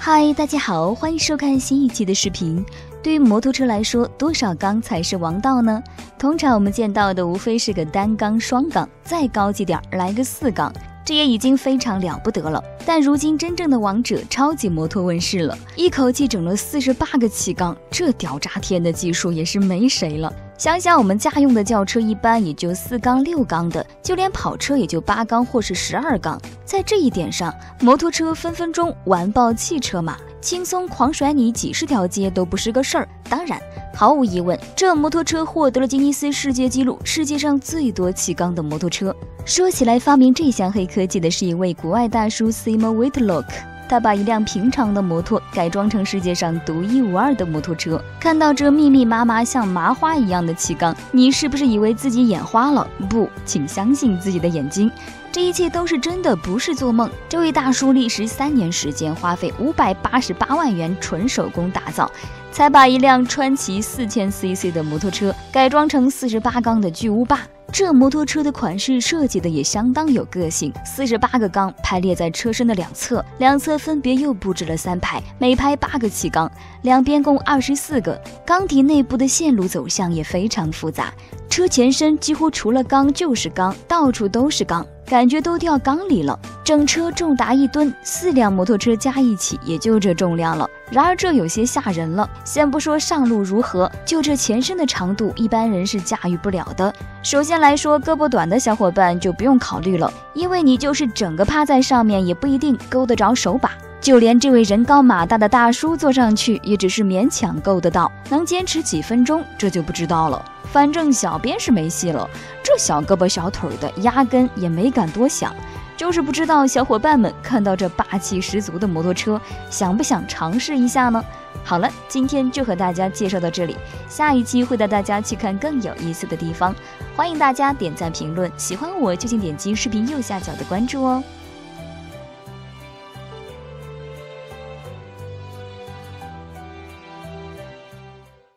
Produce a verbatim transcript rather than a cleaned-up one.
嗨，大家好，欢迎收看新一期的视频。对于摩托车来说，多少缸才是王道呢？通常我们见到的无非是个单缸、双缸，再高级点来个四缸，这也已经非常了不得了。但如今真正的王者超级摩托问世了，一口气整了四十八个气缸，这屌炸天的技术也是没谁了。想想我们家用的轿车一般也就四缸六缸的，就连跑车也就八缸或是十二缸。在这一点上，摩托车分分钟完爆汽车嘛，轻松狂甩你几十条街都不是个事儿。当然毫无疑问，这摩托车获得了吉尼斯世界纪录，世界上最多气缸的摩托车。说起来，发明这项黑科技的是一位国外大叔 Simo Whitlock， 他把一辆平常的摩托改装成世界上独一无二的摩托车。看到这密密麻麻像麻花一样的气缸，你是不是以为自己眼花了？不，请相信自己的眼睛，这一切都是真的，不是做梦。这位大叔历时三年时间，花费五百八十八万元纯手工打造，才把一辆川崎 四千 C C 的摩托车改装成四十八缸的巨无霸。这摩托车的款式设计的也相当有个性，四十八个缸排列在车身的两侧，两侧分别又布置了三排，每排八个气缸，两边共二十四个。缸体内部的线路走向也非常复杂，车前身几乎除了缸就是缸，到处都是缸，感觉都掉缸里了。整车重达一吨，四辆摩托车加一起也就这重量了。然而这有些吓人了，先不说上路如何，就这前身的长度，一般人是驾驭不了的。首先来说，胳膊短的小伙伴就不用考虑了，因为你就是整个趴在上面也不一定够得着手把。就连这位人高马大的大叔坐上去，也只是勉强够得到，能坚持几分钟这就不知道了。反正小编是没戏了，这小胳膊小腿的压根也没敢多想。就是不知道小伙伴们看到这霸气十足的摩托车，想不想尝试一下呢？好了，今天就和大家介绍到这里，下一期会带大家去看更有意思的地方。欢迎大家点赞评论，喜欢我就请点击视频右下角的关注哦。